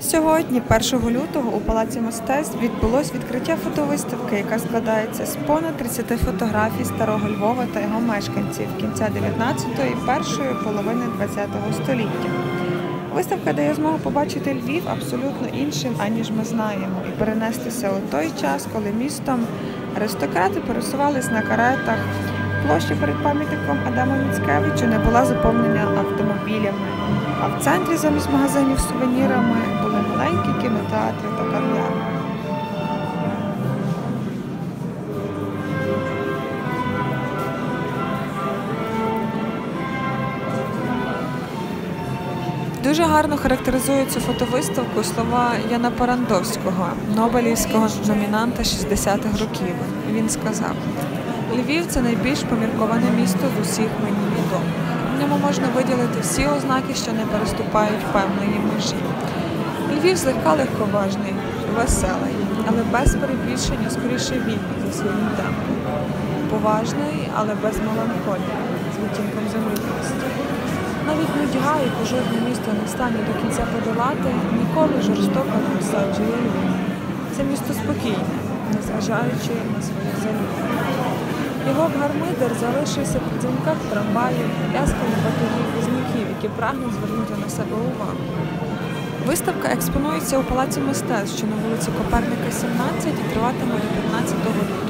Сьогодні, 1 лютого, у Палаці мистецтв відбулось відкриття фотовиставки, яка складається з понад 30 фотографій старого Львова та його мешканців кінця 19-го і першої половини 20-го століття. Виставка дає змогу побачити Львів абсолютно іншим, аніж ми знаємо, і перенестися у той час, коли містом аристократи пересувались на каретах. Площа перед пам'ятником Адаму Міцкевичу не була заповнена автомобілями, а в центрі замість магазинів з сувенірами були маленькі кінотеатри та кав'ярні. Дуже гарно характеризують цю фотовиставку слова Яна Парандовського, нобелівського номінанта 60-х років. Він сказав: «Львів – це найбільш помірковане місто з усіх мені відомих. В ньому можна виділити всі ознаки, що не переступають певної межі. Львів злегка легковажний, веселий, але без перебільшення, скоріше вільний за своїм темпом. Поважний, але без меланхолії, з відтінком землистості. Навіть нудьга, яку жодне місто не встане до кінця подолати, ніколи жорстоко не осаджує Львів. Це місто спокійне, незважаючи на своє залюбки. Його гармидер залишився при дзвінках трамваїв, лясками батарей візників, які прагнуть звернути на себе увагу». Виставка експонується у Палаці мистецтв, що на вулиці Коперника, 17, і триватиме до 15 лютого.